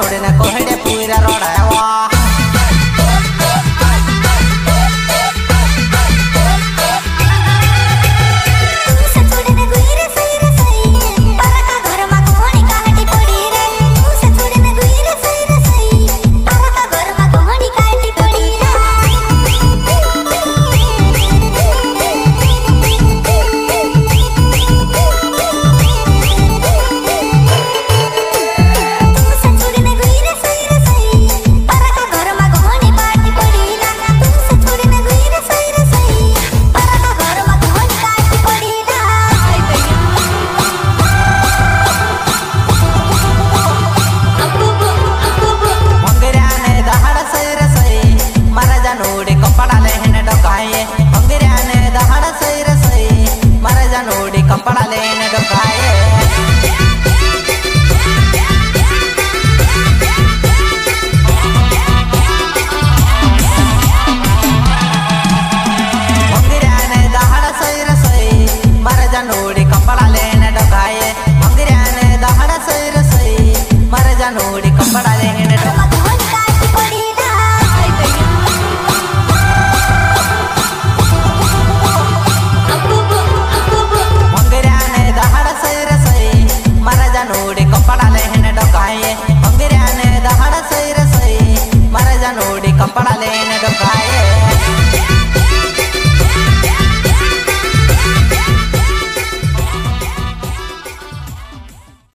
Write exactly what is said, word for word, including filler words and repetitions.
नोड़े न कोहड़े पूरा रोड़ा कपड़ा लेने डकाए मंगिरा ने दहाड़ सही रसोई मर जनोड़ी कपड़ा लेने डकाए मंगिरा ने दहाड़ सही रसोई मर जनोड़ी कपड़ा लेने डकाए नोड़ी कपड़ा लेने डकाए मंगिरा ने दहाड़ सही रसोई मर जा नोड़ी कपड़ा लेने डकाए।